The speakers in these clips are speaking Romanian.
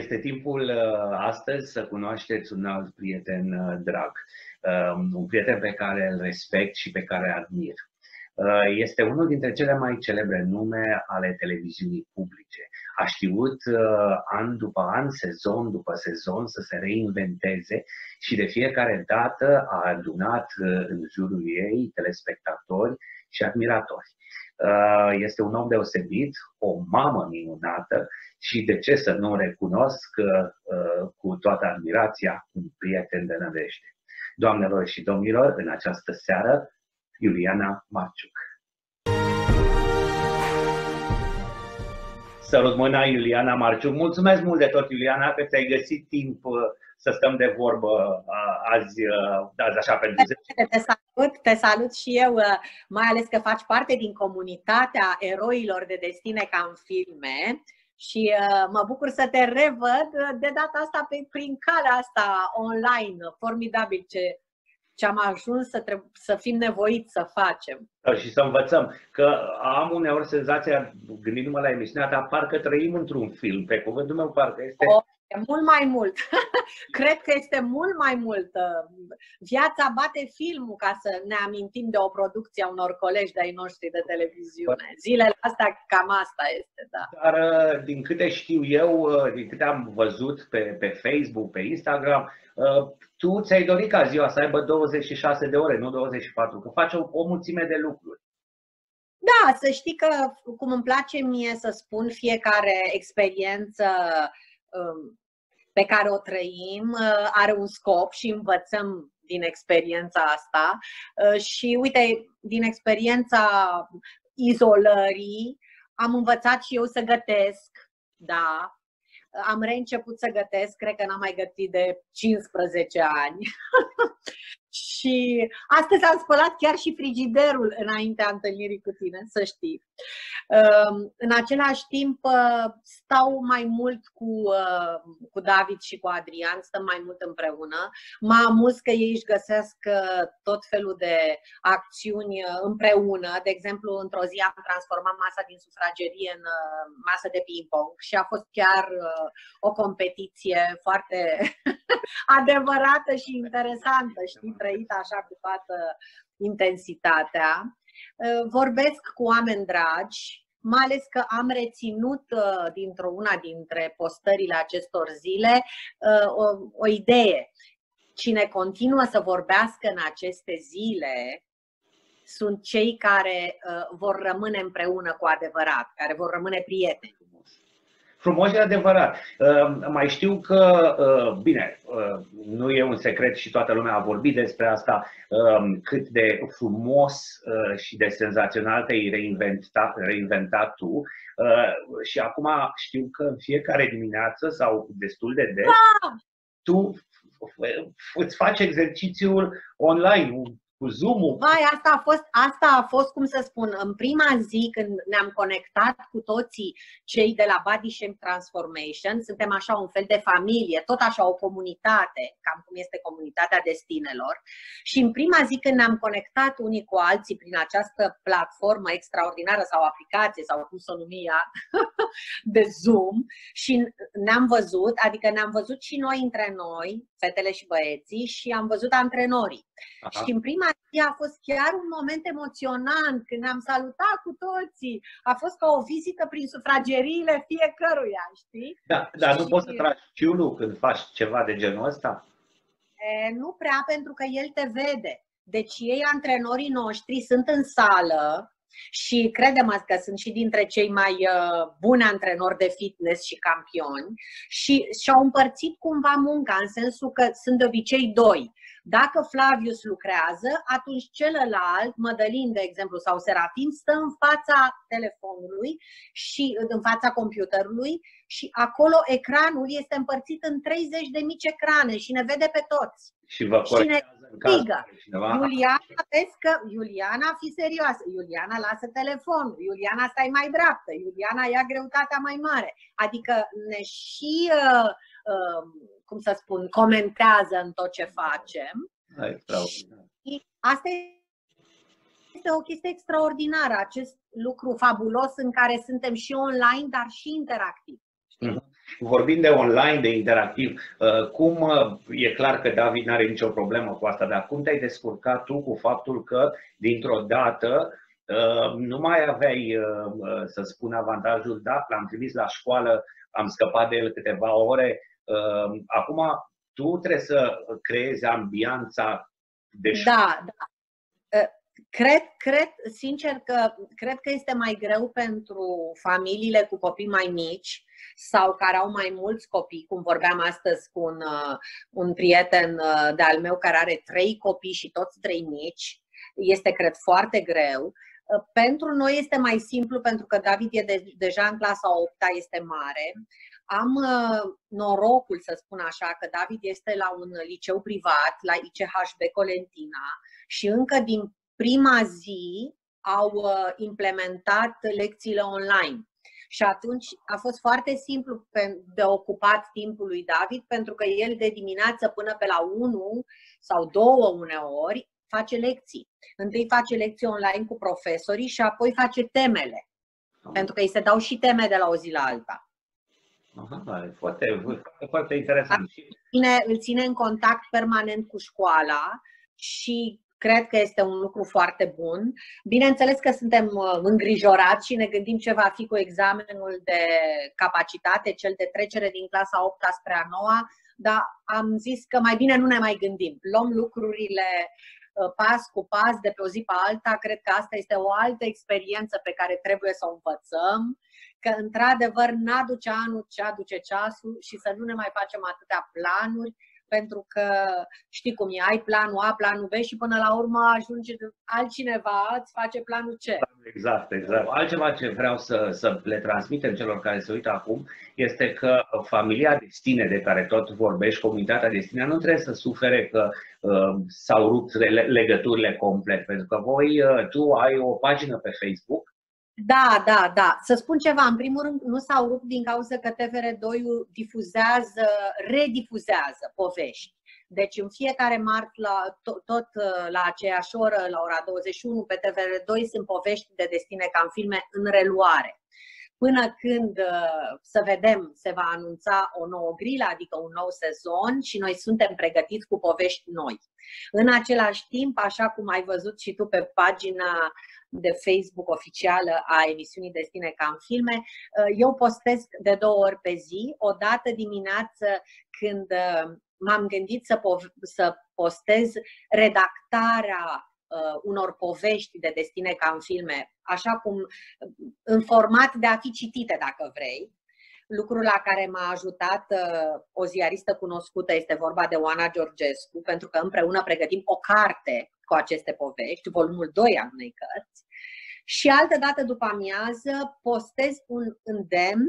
Este timpul astăzi să cunoașteți un alt prieten drag, un prieten pe care îl respect și pe care îl admir. Este unul dintre cele mai celebre nume ale televiziunii publice. A știut an după an, sezon după sezon să se reinventeze și de fiecare dată a adunat în jurul ei telespectatori și admiratori. Este un om deosebit, o mamă minunată și de ce să nu recunosc cu toată admirația un prieten de nădejde. Doamnelor și domnilor, în această seară, Iuliana Marciuc. Sărut mâna, Iuliana Marciuc. Mulțumesc mult de tot, Iuliana, că ți-ai găsit timp să stăm de vorbă azi așa pentru zi. Te salut și eu, mai ales că faci parte din comunitatea eroilor de destine ca în filme și mă bucur să te revăd de data asta prin calea asta online. Formidabil ce am ajuns să fim nevoiți să facem. Și să învățăm, că am uneori senzația, gândindu-mă la emisiunea ta, parcă trăim într-un film, pe cuvântul meu parcă este... Mult mai mult. Cred că este mult mai mult. Viața bate filmul, ca să ne amintim de o producție a unor colegi de-ai noștri de televiziune. Zilele astea cam asta este, da. Dar din câte știu eu, din câte am văzut pe Facebook, pe Instagram, tu ți-ai dorit ca ziua să aibă 26 de ore, nu 24, că faci o mulțime de lucruri. Da, să știi că, cum îmi place mie să spun, fiecare experiență pe care o trăim are un scop și învățăm din experiența asta. Și uite, din experiența izolării am învățat și eu să gătesc, da. Am reînceput să gătesc, cred că n-am mai gătit de 15 ani. Și astăzi am spălat chiar și frigiderul înaintea întâlnirii cu tine, să știi. În același timp stau mai mult cu David și cu Adrian, stăm mai mult împreună. Mă amuz că ei își găsesc tot felul de acțiuni împreună. De exemplu, într-o zi am transformat masa din sufragerie în masă de ping-pong și a fost chiar o competiție foarte adevărată și interesantă, știi, trăită așa cu toată intensitatea. Vorbesc cu oameni dragi, mai ales că am reținut dintr-una dintre postările acestor zile o idee. Cine continuă să vorbească în aceste zile sunt cei care vor rămâne împreună cu adevărat, care vor rămâne prieteni. Frumos și adevărat. Mai știu că, bine, nu e un secret și toată lumea a vorbit despre asta, cât de frumos și de senzațional te-ai reinventat tu. Și acum știu că în fiecare dimineață sau destul de des, tu îți faci exercițiul online, cu Zoom-ul. Vai, asta a fost, cum să spun, în prima zi când ne-am conectat cu toții cei de la Body Shape Transformation, suntem așa un fel de familie, tot așa o comunitate, cam cum este comunitatea destinelor. Și în prima zi când ne-am conectat unii cu alții prin această platformă extraordinară sau aplicație sau cum să o numi ea, de Zoom, și ne-am văzut, adică ne-am văzut și noi între noi, fetele și băieții, și am văzut antrenorii. Aha. Și în prima zi a fost chiar un moment emoționant când ne-am salutat cu toții. A fost ca o vizită prin sufrageriile fiecăruia, știi? Da, dar nu poți să tragi ciulul când faci ceva de genul ăsta? Nu prea, pentru că el te vede. Deci ei, antrenorii noștri, sunt în sală. Și credem că sunt și dintre cei mai buni antrenori de fitness și campioni și și-au împărțit cumva munca, în sensul că sunt de obicei doi. Dacă Flavius lucrează, atunci celălalt, Mădălin, de exemplu, sau Serafim, stă în fața telefonului și în fața computerului și acolo ecranul este împărțit în 30 de mici ecrane și ne vede pe toți. Și vă corectează în caz Iuliana, vezi că Iuliana, fi serioasă, Iuliana lasă telefonul, Iuliana stai mai dreaptă, Iuliana ia greutatea mai mare. Adică ne și, cum să spun, comentează în tot ce facem. Și asta este o chestie extraordinară, acest lucru fabulos în care suntem și online, dar și interactiv. Vorbind de online, de interactiv, cum e clar că David n-are nicio problemă cu asta, dar cum te-ai descurcat tu cu faptul că dintr-o dată nu mai aveai, să spun, avantajul, da, l-am trimis la școală, am scăpat de el câteva ore, acum tu trebuie să creezi ambianța de școală. Da, da. Cred că este mai greu pentru familiile cu copii mai mici sau care au mai mulți copii, cum vorbeam astăzi cu un prieten de-al meu care are 3 copii și toți 3 mici. Este, cred, foarte greu. Pentru noi este mai simplu pentru că David e deja în clasa 8-a, este mare. Am norocul, să spun așa, că David este la un liceu privat, la ICHB Colentina, și încă din prima zi au implementat lecțiile online. Și atunci a fost foarte simplu de ocupat timpul lui David, pentru că el de dimineață până pe la 1 sau 2 uneori face lecții. Întâi face lecții online cu profesorii și apoi face temele, pentru că îi se dau și teme de la o zi la alta. Aha, foarte interesant. Îl ține în contact permanent cu școala și cred că este un lucru foarte bun. Bineînțeles că suntem îngrijorați și ne gândim ce va fi cu examenul de capacitate, cel de trecere din clasa 8-a spre a 9-a, dar am zis că mai bine nu ne mai gândim. Luăm lucrurile pas cu pas, de pe o zi pe alta. Cred că asta este o altă experiență pe care trebuie să o învățăm, că într-adevăr n-aduce anul ce aduce ceasul și să nu ne mai facem atâtea planuri, pentru că știi cum e, ai planul A, planul B și până la urmă ajunge altcineva, îți face planul C. Exact. Altceva ce vreau să le transmitem celor care se uită acum este că familia Destine de care tot vorbești, comunitatea Destine, nu trebuie să sufere că s-au rupt legăturile complet, pentru că tu ai o pagină pe Facebook. Da. Să spun ceva, în primul rând nu s-au rupt din cauza că TVR2 redifuzează povești. Deci în fiecare marți, tot la aceeași oră, la ora 21, pe TVR2 sunt povești de Destine ca în filme în reluare. Până când, să vedem, se va anunța o nouă grilă, adică un nou sezon și noi suntem pregătiți cu povești noi. În același timp, așa cum ai văzut și tu pe pagina de Facebook oficială a emisiunii Destine ca în filme, eu postez de 2 ori pe zi, o dată dimineață când m-am gândit să postez redactarea unor povești de Destine ca în filme, așa cum în format de a fi citite, dacă vrei. Lucrul la care m-a ajutat o ziaristă cunoscută, este vorba de Oana Georgescu, pentru că împreună pregătim o carte cu aceste povești, volumul 2 al unei cărți. Și altă dată după amiază postez un îndemn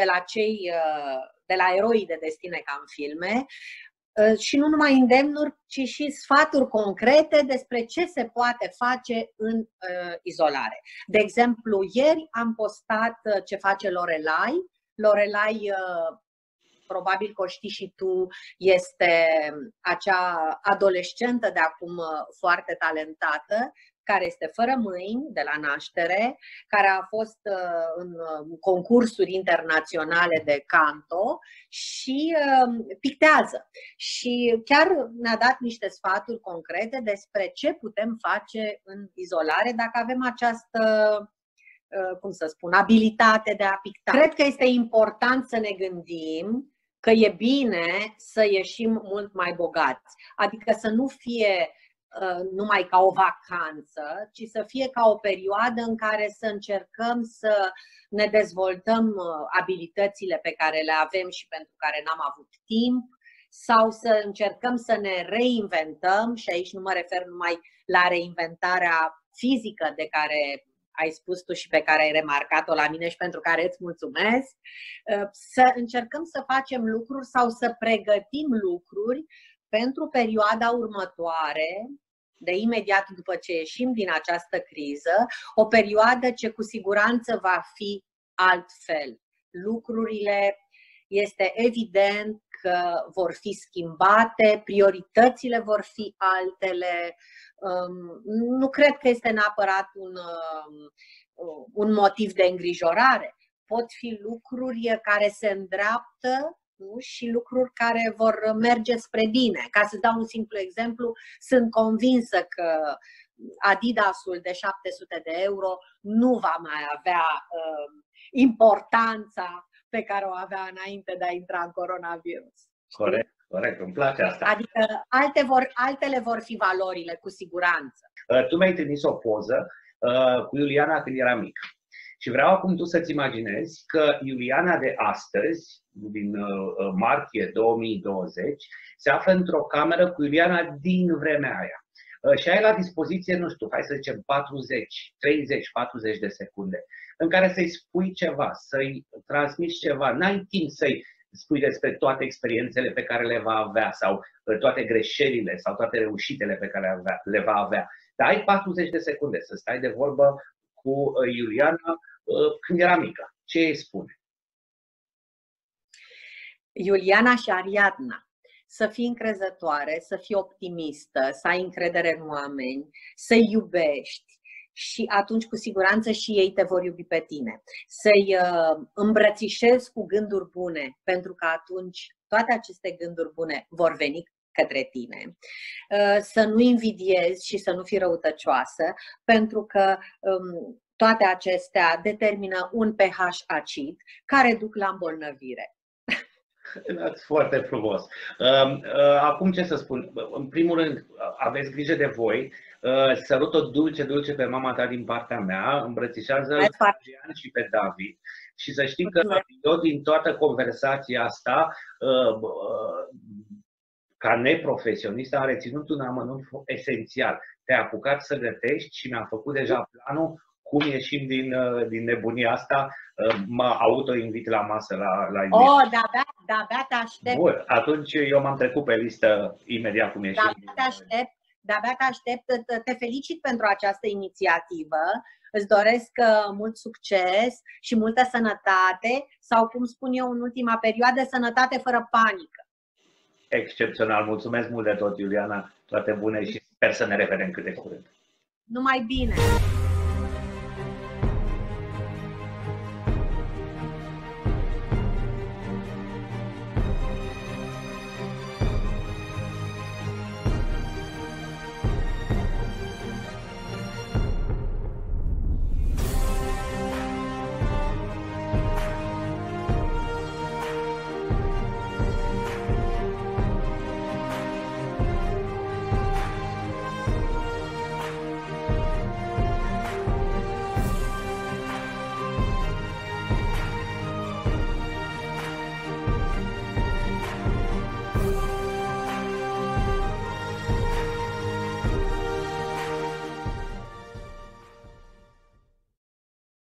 de la eroii de Destine ca în filme, și nu numai îndemnuri, ci și sfaturi concrete despre ce se poate face în izolare. De exemplu, ieri am postat ce face Lorelai. Lorelai, probabil că o știi și tu, este acea adolescentă de acum foarte talentată, care este fără mâini de la naștere, care a fost în concursuri internaționale de canto și pictează. Și chiar ne-a dat niște sfaturi concrete despre ce putem face în izolare dacă avem această, abilitate de a picta. Cred că este important să ne gândim că e bine să ieșim mult mai bogați, adică să nu fie numai ca o vacanță, ci să fie ca o perioadă în care să încercăm să ne dezvoltăm abilitățile pe care le avem și pentru care n-am avut timp, sau să încercăm să ne reinventăm, și aici nu mă refer numai la reinventarea fizică de care ai spus tu și pe care ai remarcat-o la mine și pentru care îți mulțumesc, să încercăm să facem lucruri sau să pregătim lucruri pentru perioada următoare, de imediat după ce ieșim din această criză, o perioadă ce cu siguranță va fi altfel. Lucrurile, este evident că vor fi schimbate, prioritățile vor fi altele. Nu cred că este neapărat un motiv de îngrijorare. pot fi lucruri care se îndreaptă, nu? Și lucruri care vor merge spre bine. Ca să dau un simplu exemplu, sunt convinsă că Adidasul de 700 de euro nu va mai avea importanța pe care o avea înainte de a intra în coronavirus. Corect, corect, îmi place asta. Adică altele vor fi valorile, cu siguranță. Tu mi-ai trimis o poză cu Iuliana când era mică. Și vreau acum tu să-ți imaginezi că Iuliana de astăzi, din martie 2020, se află într-o cameră cu Iuliana din vremea aia. Și ai la dispoziție, nu știu, hai să zicem 30-40 de secunde, în care să-i spui ceva, să-i transmiți ceva. N-ai timp să-i spui despre toate experiențele pe care le va avea sau toate greșelile sau toate reușitele pe care le va avea. Dar ai 40 de secunde să stai de vorbă cu Iuliana când era mică. Ce îi spune? Iuliana și Ariadna, să fii încrezătoare, să fii optimistă, să ai încredere în oameni, să-i iubești și atunci cu siguranță și ei te vor iubi pe tine. Să-i îmbrățișezi cu gânduri bune, pentru că atunci toate aceste gânduri bune vor veni către tine. Să nu invidiezi și să nu fii răutăcioasă, pentru că toate acestea determină un pH acid care duc la îmbolnăvire. Foarte frumos. Acum ce să spun? În primul rând, aveți grijă de voi. Sărut-o dulce, dulce pe mama ta din partea mea. Îmbrățișează-l pe Adrian și pe David. Și să știi că eu din toată conversația asta, ca neprofesionist, am reținut un amănunt esențial. Te-ai apucat să gătești și mi-am făcut deja planul cum ieșim din nebunia asta. Mă auto-invit la masă la invit. Oh, de-abia te aștept. Bun, atunci eu m-am trecut pe listă imediat cum ieșim. De-abia te aștept. Te felicit pentru această inițiativă. Îți doresc mult succes și multă sănătate sau, cum spun eu în ultima perioadă, sănătate fără panică. Excepțional. Mulțumesc mult de tot, Iuliana. Toate bune și sper să ne revedem cât de curând. Numai bine!